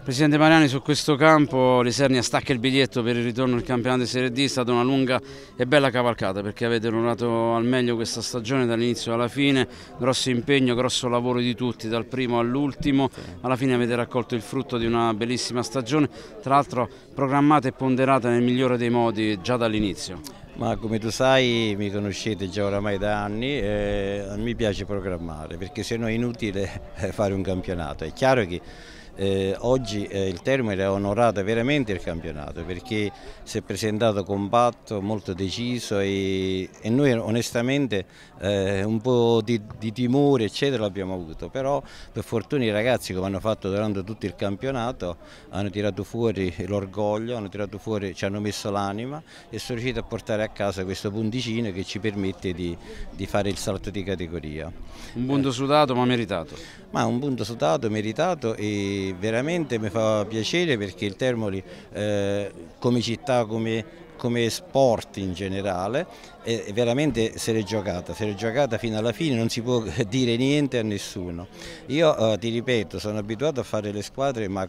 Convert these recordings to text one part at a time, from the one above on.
Presidente Mariani, su questo campo l'Isernia stacca il biglietto per il ritorno al campionato di Serie D. È stata una lunga e bella cavalcata perché avete onorato al meglio questa stagione dall'inizio alla fine, grosso impegno, grosso lavoro di tutti dal primo all'ultimo, alla fine avete raccolto il frutto di una bellissima stagione, tra l'altro programmata e ponderata nel migliore dei modi già dall'inizio. Ma come tu sai, mi conoscete già oramai da anni, a me piace programmare perché sennò è inutile fare un campionato. È chiaro che oggi il Termoli ha onorato veramente il campionato perché si è presentato compatto, molto deciso e noi onestamente un po' di timore eccetera l'abbiamo avuto, però per fortuna i ragazzi, come hanno fatto durante tutto il campionato, hanno tirato fuori l'orgoglio, hanno tirato fuori, ci hanno messo l'anima e sono riusciti a portare a casa questo punticino che ci permette di fare il salto di categoria. Un punto sudato ma meritato. Ma un punto sudato, meritato e veramente mi fa piacere perché il Termoli come città, come sport in generale, veramente se l'è giocata fino alla fine, non si può dire niente a nessuno. Io ti ripeto, sono abituato a fare le squadre ma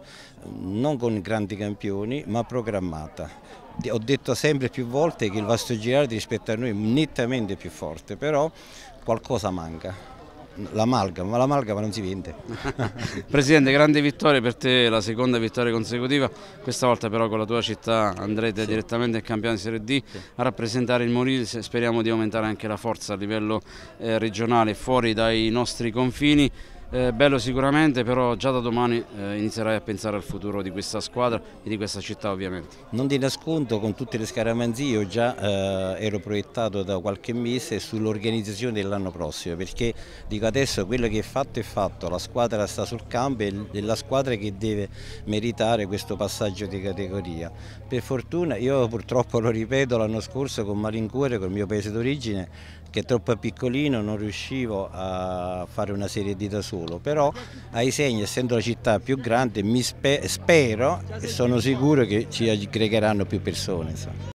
non con grandi campioni, ma programmata. Ho detto sempre più volte che il Vasto Girardi rispetto a noi è nettamente più forte, però qualcosa manca. L'amalgama non si vende. Presidente, grande vittoria per te, la seconda vittoria consecutiva, questa volta però con la tua città andrete direttamente al campionato di Serie D a rappresentare il Molise. Speriamo di aumentare anche la forza a livello regionale fuori dai nostri confini. Bello sicuramente, però già da domani inizierai a pensare al futuro di questa squadra e di questa città ovviamente. Non ti nascondo, con tutte le scaramanzie io già ero proiettato da qualche mese sull'organizzazione dell'anno prossimo, perché dico adesso quello che è fatto, la squadra sta sul campo e è la squadra che deve meritare questo passaggio di categoria. Per fortuna, io purtroppo lo ripeto, l'anno scorso con malincuore, col mio paese d'origine, che è troppo piccolino, non riuscivo a fare una Serie D da solo, però ai segni, essendo la città più grande, spero e sono sicuro che ci aggregheranno più persone. Insomma.